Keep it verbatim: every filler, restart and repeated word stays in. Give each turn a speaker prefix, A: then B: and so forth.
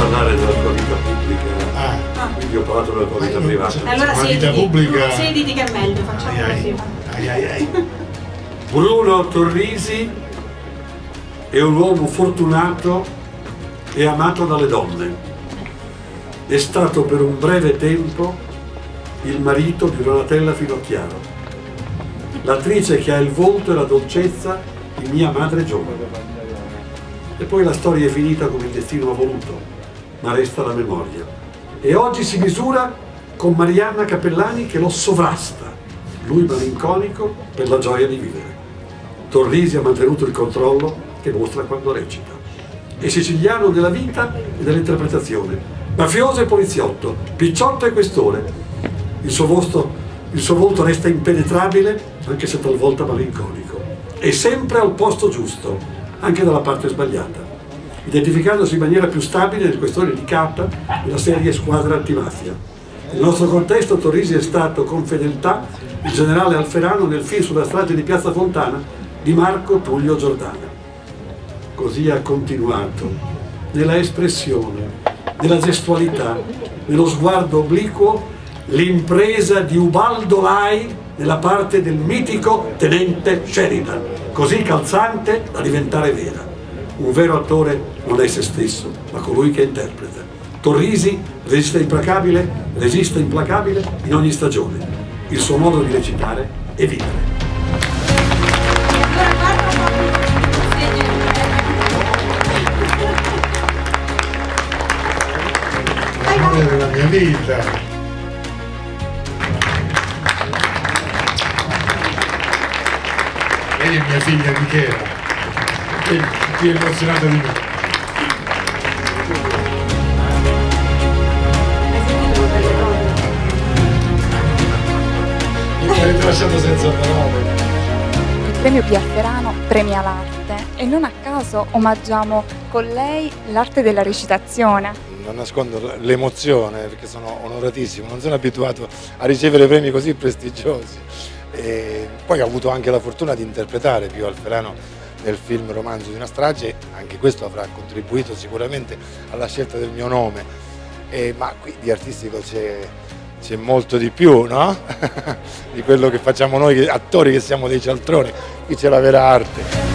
A: parlare della tua vita pubblica,
B: Ah.
A: quindi ho parlato della tua vita privata.
B: Allora
C: Ma
B: sediti,
C: vita pubblica-
B: sediti che è meglio, facciamo
C: Ai,
B: così.
C: ai, ai, ai.
A: Bruno Torrisi è un uomo fortunato e amato dalle donne. È stato per un breve tempo il marito di Donatella Finocchiaro, l'attrice che ha il volto e la dolcezza di mia madre giovane. E poi la storia è finita come il destino ha voluto, ma resta la memoria. E oggi si misura con Marianna Cappellani che lo sovrasta, lui malinconico per la gioia di vivere. Torrisi ha mantenuto il controllo che mostra quando recita. È siciliano nella vita e nell'interpretazione, mafioso e poliziotto, picciotto e questore. Il suo volto, il suo volto resta impenetrabile, anche se talvolta malinconico. È sempre al posto giusto, anche dalla parte sbagliata, identificandosi in maniera più stabile nel questore di K della serie Squadra Antimafia. Nel nostro contesto Torrisi è stato con fedeltà il generale Alferano nel film sulla strage di Piazza Fontana di Marco Tullio Giordana. Così ha continuato nella espressione, nella gestualità, nello sguardo obliquo, l'impresa di Ubaldo Lai nella parte del mitico tenente Sheridan, così calzante da diventare vera. Un vero attore non è se stesso, ma colui che interpreta. Torrisi resiste implacabile, resiste implacabile in ogni stagione. Il suo modo di recitare è vivere.
C: L'amore della mia vita. Lei è mia figlia Michela, è più emozionata di me. Mi avete lasciato senza parole.
D: Il premio P. Alferano premia l'arte e non a caso omaggiamo con lei l'arte della recitazione.
E: Non nascondo l'emozione perché sono onoratissimo, non sono abituato a ricevere premi così prestigiosi. E poi ho avuto anche la fortuna di interpretare Pio Alferano nel film Romanzo di una strage, anche questo avrà contribuito sicuramente alla scelta del mio nome. E, ma qui di artistico c'è molto di più, no? Di quello che facciamo noi attori che siamo dei cialtroni, qui c'è la vera arte.